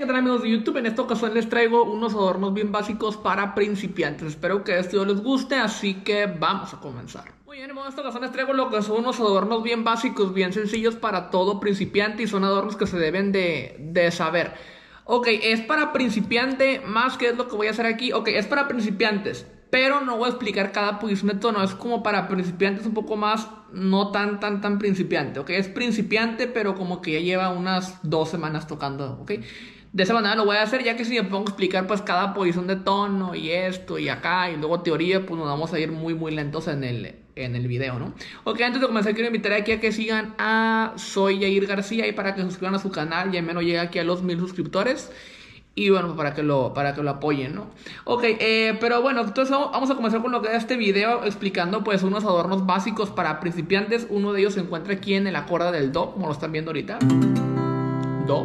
tal, amigos de YouTube? En esta ocasión les traigo unos adornos bien básicos para principiantes. Espero que este video les guste, así que vamos a comenzar. Muy bien, en esta ocasión les traigo lo que son unos adornos bien básicos, bien sencillos para todo principiante, y son adornos que se deben de saber. Ok, es para principiante, más que es lo que voy a hacer aquí. Ok, es para principiantes, pero no voy a explicar cada posición de tono. Es como para principiantes un poco más, no tan principiante. Ok, es principiante, pero como que ya lleva unas 2 semanas tocando. Ok, de esa manera lo voy a hacer, ya que si me pongo a explicar pues cada posición de tono y esto y acá y luego teoría, pues nos vamos a ir muy lentos en el video, ¿no? Ok, antes de comenzar quiero invitar aquí a que sigan a Soy Yair García y para que se suscriban a su canal, ya menos llega aquí a los 1000 suscriptores. Y bueno, para que lo apoyen, ¿no? Ok, pero bueno, entonces vamos a comenzar con lo que es este video, explicando pues unos adornos básicos para principiantes. Uno de ellos se encuentra aquí en el acorde del Do, como lo están viendo ahorita. Do.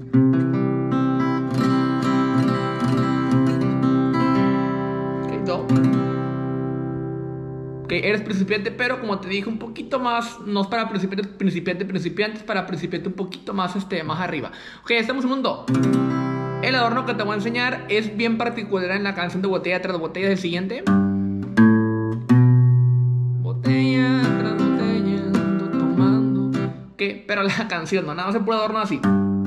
Ok, Do. Ok, eres principiante, pero como te dije, un poquito más, no es para principiantes, para principiante un poquito más, más arriba. Ok, estamos en un Do. El adorno que te voy a enseñar es bien particular en la canción de Botella tras Botella. Es el siguiente. Botella tras botella, ando tomando. Ok, pero la canción, no, nada más se puede adorno así.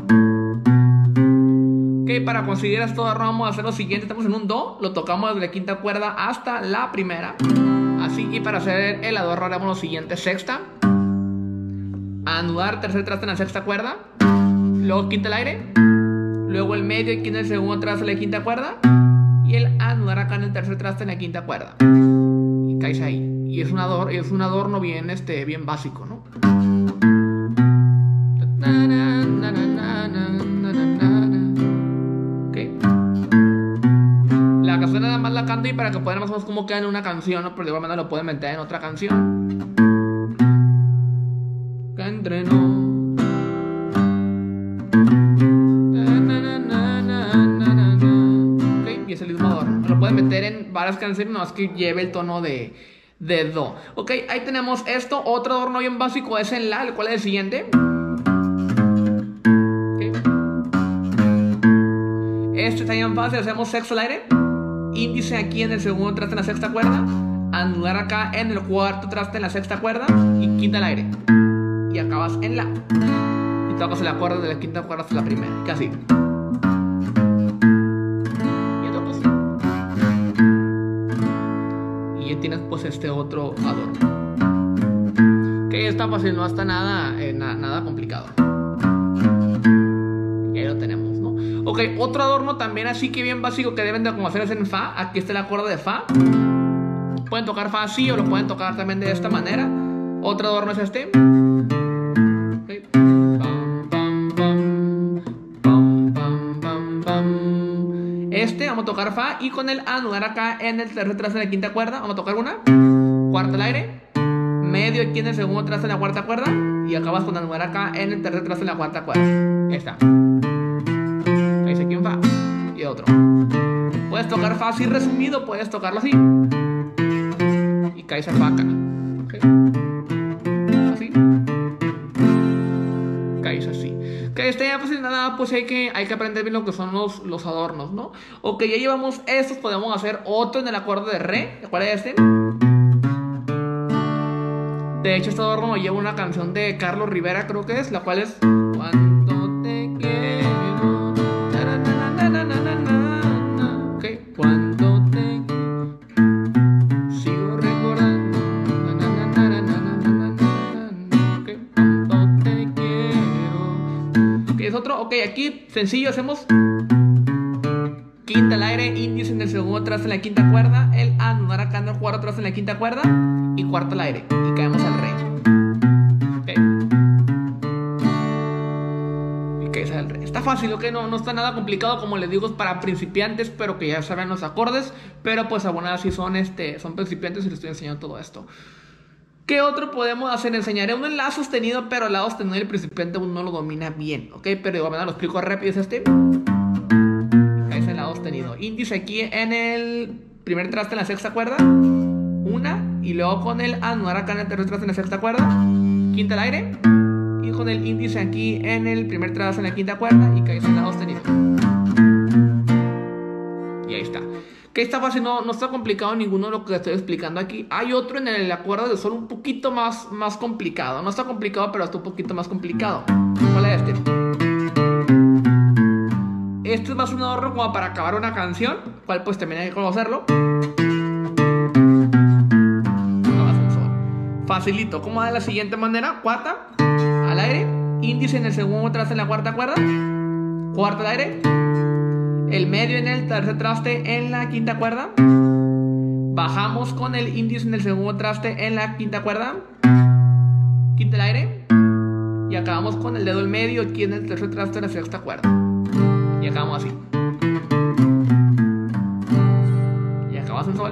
Ok, para conseguir este adorno vamos a hacer lo siguiente. Estamos en un Do, lo tocamos desde la quinta cuerda hasta la primera. Así, y para hacer el adorno haremos lo siguiente. Sexta, anudar, tercer traste en la sexta cuerda, luego quinta el aire, luego el medio aquí en el segundo traste en la quinta cuerda y el anudar acá en el tercer traste en la quinta cuerda. Y caes ahí. Y es un adorno bien, bien básico, ¿no? Okay. La canción nada más la canto y para que puedan más o menos cómo queda en una canción, ¿no? Pero de igual manera lo pueden meter en otra canción. Que entrenó. Es el mismo adorno, lo pueden meter en varias canciones, no es que lleve el tono de Do. Ok, ahí tenemos esto. Otro adorno bien básico es en La, el cual es el siguiente. Okay. Este está bien fácil, hacemos sexto al aire, índice aquí en el segundo traste en la sexta cuerda, anudar acá en el cuarto traste en la sexta cuerda y quinta al aire. Y acabas en La. Y tocas la cuerda de la quinta cuerda hasta la primera, casi. Tienes pues este otro adorno que está fácil, no está nada complicado. Y ahí lo tenemos, ¿no? Ok, otro adorno también así que bien básico que deben de conocer es en Fa. Aquí está el acorde de Fa. Pueden tocar Fa así o lo pueden tocar también de esta manera. Otro adorno es este. Okay. Vamos a tocar Fa y con el anudar acá en el tercer traste de la quinta cuerda. Vamos a tocar una, cuarta al aire, medio aquí en el segundo traste de la cuarta cuerda y acabas con anudar acá en el tercer traste de la cuarta cuerda. Ahí está. Ahí se aquí un Fa y otro. Puedes tocar Fa así resumido, puedes tocarlo así y caes al Fa acá. Okay. Así. Caes así. Que ya pues nada, pues hay que aprender bien lo que son los adornos, ¿no? Ok, ya llevamos estos, podemos hacer otro en el acorde de Re. ¿Cuál es este? De hecho, este adorno lo lleva una canción de Carlos Rivera, creo que es, la cual es Cuando te quiero. Ok, cuando te sigo recordando. Ok, cuando te quiero. Ok, es otro. Ok, aquí sencillo, hacemos quinta al aire, índice en el segundo traste en la quinta cuerda, el anudar acá en el cuarto traste en la quinta cuerda y cuarto al aire y caemos al Re. Okay. Y caes al Re. Está fácil, ok, no está nada complicado, como les digo, es para principiantes, pero que ya saben los acordes, pero pues aún así son principiantes y les estoy enseñando todo esto. ¿Qué otro podemos hacer? Enseñaré uno en La sostenido, pero el La sostenido el principiante aún no lo domina bien, ok, pero de igual manera lo explico rápido, es este. Es el La sostenido. Índice aquí en el primer traste en la sexta cuerda, una, y luego con el anudar acá en el tercer traste en la sexta cuerda, quinta al aire, y con el índice aquí en el primer traste en la quinta cuerda y caes en La sostenido. Que está fácil, no está complicado ninguno de lo que estoy explicando aquí. Hay otro en la cuerda de sol un poquito más complicado. No está complicado, pero está un poquito más complicado. ¿Cuál es este? Este es más un adorno como para acabar una canción, cual pues también hay que conocerlo. Facilito, como de la siguiente manera: cuarta al aire, índice en el segundo traste en la cuarta cuerda, cuarta al aire, el medio en el tercer traste en la quinta cuerda, bajamos con el índice en el segundo traste en la quinta cuerda, quinta al aire, y acabamos con el dedo en medio aquí en el tercer traste en la sexta cuerda, y acabamos así, y acabamos en sol.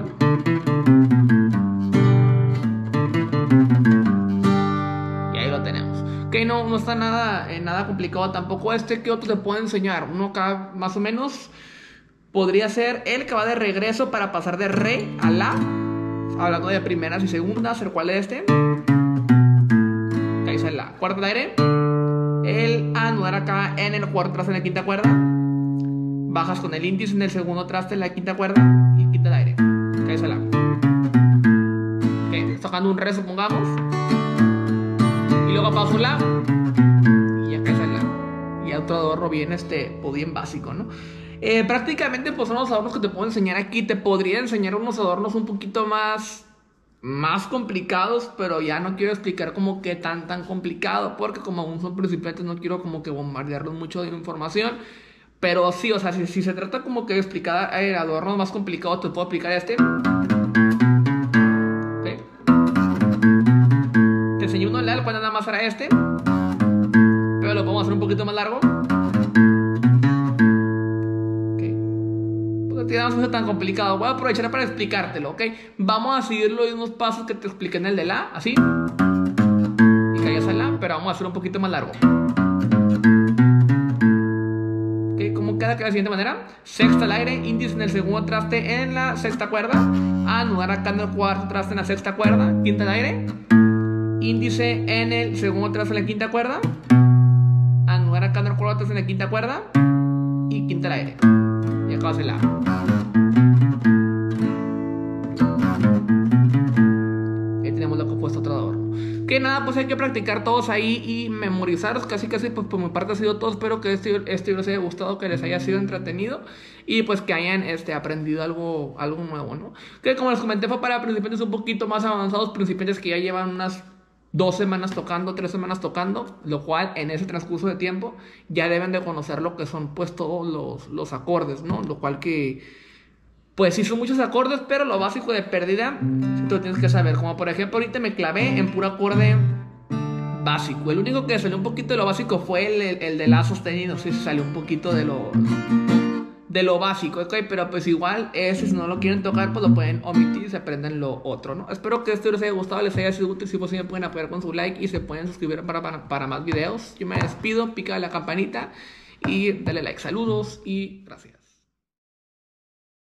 Que no está nada complicado tampoco. ¿Qué otro te puedo enseñar? Uno acá más o menos podría ser el que va de regreso para pasar de re a la, hablando de primeras y segundas. ¿El cuál es este? Ahí sale la cuarta de aire, el anudar acá en el cuarto traste en la quinta cuerda, bajas con el índice en el segundo traste en la quinta cuerda y quinta de aire. Ahí sale la. Ok, tocando un re, supongamos. Y luego paso la, y acá está la, y otro adorno bien, pues bien básico, ¿no? Prácticamente pues son los adornos que te puedo enseñar aquí. Te podría enseñar unos adornos un poquito más complicados, pero ya no quiero explicar como que tan complicado, porque como aún son principiantes no quiero como que bombardearlos mucho de información. Pero sí, o sea, si se trata como que de explicar adornos más complicados, te puedo aplicar este. Te enseñé uno leal cuando nada más era este, pero lo podemos hacer un poquito más largo. Ok, porque no es tan complicado. Voy a aprovechar para explicártelo, ok. Vamos a seguir los mismos pasos que te expliqué en el de la, así, y callas a la, pero vamos a hacer un poquito más largo. Ok, ¿cómo queda? Que de la siguiente manera: sexta al aire, índice en el segundo traste en la sexta cuerda, anudar acá en el cuarto traste en la sexta cuerda, quinta al aire, índice en el segundo traste en la quinta cuerda, anudar acá en el cuarto traste en la quinta cuerda y quinta al aire, y acá va a ser la. Ahí tenemos lo que he puesto otro adorno. Que nada, pues hay que practicar todos ahí y memorizarlos. Casi pues por mi parte ha sido todo. Espero que este les haya gustado, que les haya sido entretenido y pues que hayan aprendido algo nuevo, ¿no? Que como les comenté, fue para principiantes un poquito más avanzados, principiantes que ya llevan unas 2 semanas tocando, 3 semanas tocando, lo cual en ese transcurso de tiempo ya deben de conocer lo que son pues todos los acordes, ¿no? Lo cual que pues sí son muchos acordes, pero lo básico de pérdida sí tú lo tienes que saber. Como por ejemplo ahorita me clavé en puro acorde básico. El único que salió un poquito de lo básico fue el de la sostenido. Sí, salió un poquito de lo básico, ¿ok? Pero pues igual ese, si no lo quieren tocar, pues lo pueden omitir y se aprenden lo otro, ¿no? Espero que esto les haya gustado, les haya sido útil. Si posible pueden apoyar con su like y se pueden suscribir para más videos. Yo me despido, pica la campanita y dale like. Saludos y gracias.